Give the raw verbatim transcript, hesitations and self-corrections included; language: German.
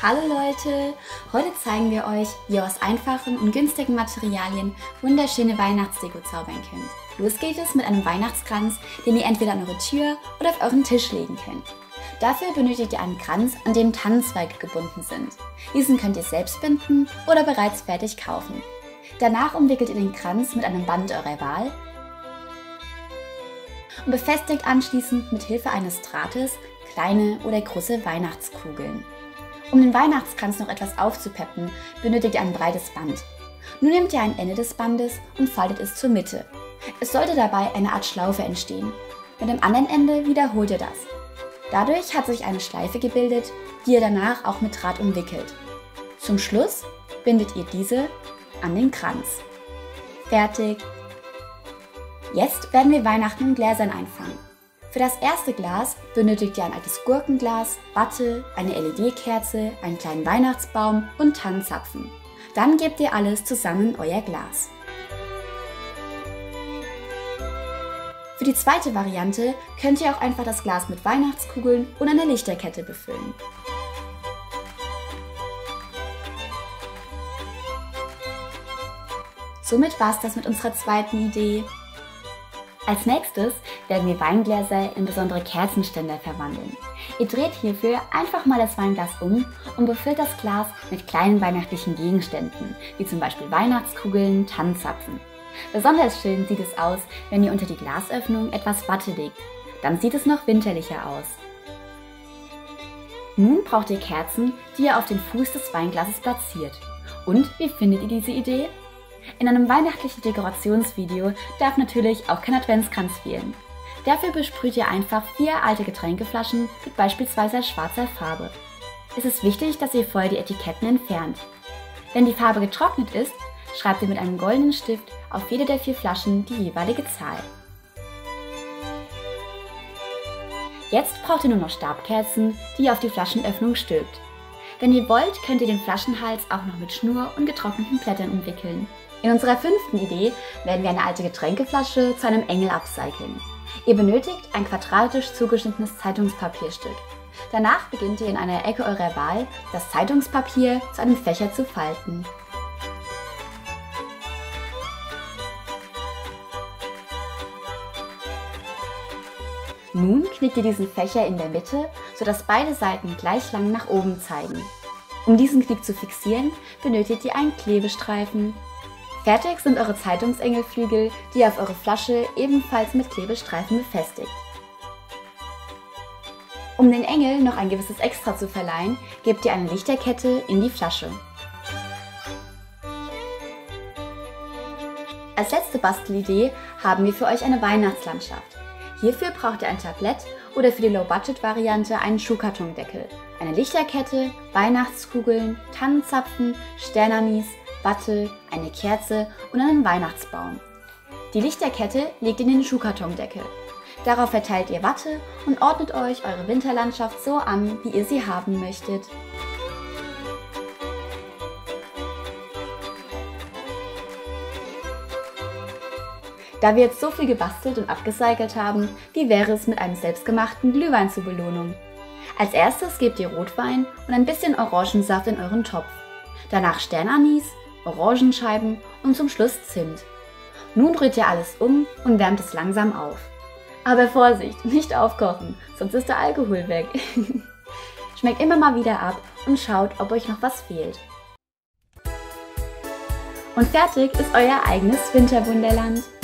Hallo Leute! Heute zeigen wir euch, wie ihr aus einfachen und günstigen Materialien wunderschöne Weihnachtsdeko zaubern könnt. Los geht es mit einem Weihnachtskranz, den ihr entweder an eure Tür oder auf euren Tisch legen könnt. Dafür benötigt ihr einen Kranz, an dem Tannenzweige gebunden sind. Diesen könnt ihr selbst binden oder bereits fertig kaufen. Danach umwickelt ihr den Kranz mit einem Band eurer Wahl und befestigt anschließend mit Hilfe eines Drahtes kleine oder große Weihnachtskugeln. Um den Weihnachtskranz noch etwas aufzupeppen, benötigt ihr ein breites Band. Nun nehmt ihr ein Ende des Bandes und faltet es zur Mitte. Es sollte dabei eine Art Schlaufe entstehen. Mit dem anderen Ende wiederholt ihr das. Dadurch hat sich eine Schleife gebildet, die ihr danach auch mit Draht umwickelt. Zum Schluss bindet ihr diese an den Kranz. Fertig! Jetzt werden wir Weihnachten in Gläsern einfangen. Für das erste Glas benötigt ihr ein altes Gurkenglas, Watte, eine L E D-Kerze, einen kleinen Weihnachtsbaum und Tannenzapfen. Dann gebt ihr alles zusammen in euer Glas. Für die zweite Variante könnt ihr auch einfach das Glas mit Weihnachtskugeln und einer Lichterkette befüllen. Somit war es das mit unserer zweiten Idee. Als nächstes werden wir Weingläser in besondere Kerzenständer verwandeln. Ihr dreht hierfür einfach mal das Weinglas um und befüllt das Glas mit kleinen weihnachtlichen Gegenständen, wie zum Beispiel Weihnachtskugeln, Tannenzapfen. Besonders schön sieht es aus, wenn ihr unter die Glasöffnung etwas Watte legt. Dann sieht es noch winterlicher aus. Nun braucht ihr Kerzen, die ihr auf den Fuß des Weinglases platziert. Und wie findet ihr diese Idee? In einem weihnachtlichen Dekorationsvideo darf natürlich auch kein Adventskranz fehlen. Dafür besprüht ihr einfach vier alte Getränkeflaschen mit beispielsweise schwarzer Farbe. Es ist wichtig, dass ihr vorher die Etiketten entfernt. Wenn die Farbe getrocknet ist, schreibt ihr mit einem goldenen Stift auf jede der vier Flaschen die jeweilige Zahl. Jetzt braucht ihr nur noch Stabkerzen, die ihr auf die Flaschenöffnung stülpt. Wenn ihr wollt, könnt ihr den Flaschenhals auch noch mit Schnur und getrockneten Blättern umwickeln. In unserer fünften Idee werden wir eine alte Getränkeflasche zu einem Engel upcyclen. Ihr benötigt ein quadratisch zugeschnittenes Zeitungspapierstück. Danach beginnt ihr in einer Ecke eurer Wahl, das Zeitungspapier zu einem Fächer zu falten. Nun knickt ihr diesen Fächer in der Mitte, sodass beide Seiten gleich lang nach oben zeigen. Um diesen Knick zu fixieren, benötigt ihr einen Klebestreifen. Fertig sind eure Zeitungsengelflügel, die ihr auf eure Flasche ebenfalls mit Klebestreifen befestigt. Um den Engel noch ein gewisses Extra zu verleihen, gebt ihr eine Lichterkette in die Flasche. Als letzte Bastelidee haben wir für euch eine Weihnachtslandschaft. Hierfür braucht ihr ein Tablett oder für die Low-Budget-Variante einen Schuhkartondeckel, eine Lichterkette, Weihnachtskugeln, Tannenzapfen, Sternanis, Watte, eine Kerze und einen Weihnachtsbaum. Die Lichterkette legt ihr in den Schuhkartondeckel. Darauf verteilt ihr Watte und ordnet euch eure Winterlandschaft so an, wie ihr sie haben möchtet. Da wir jetzt so viel gebastelt und abgecycelt haben, wie wäre es mit einem selbstgemachten Glühwein zur Belohnung? Als erstes gebt ihr Rotwein und ein bisschen Orangensaft in euren Topf. Danach Sternanis, Orangenscheiben und zum Schluss Zimt. Nun rührt ihr alles um und wärmt es langsam auf. Aber Vorsicht, nicht aufkochen, sonst ist der Alkohol weg. Schmeckt immer mal wieder ab und schaut, ob euch noch was fehlt. Und fertig ist euer eigenes Winterwunderland.